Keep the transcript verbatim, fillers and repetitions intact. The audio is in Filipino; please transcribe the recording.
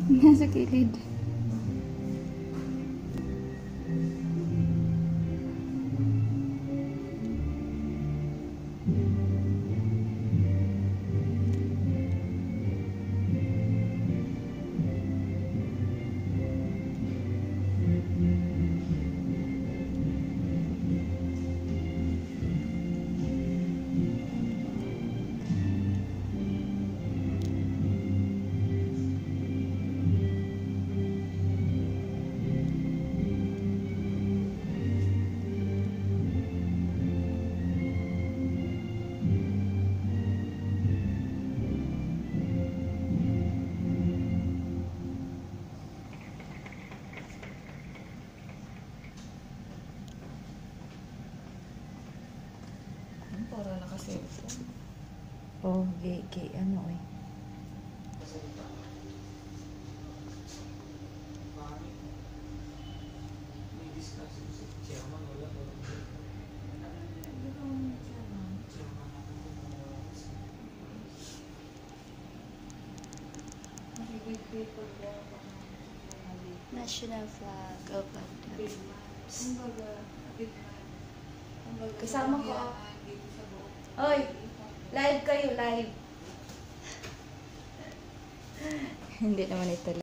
Nasa kilid. Para naka-cellphone. Oh, gay, gay, ano eh. National flag of Philippines. Kasama ko. Oy, live kayo, live. Hindi naman ito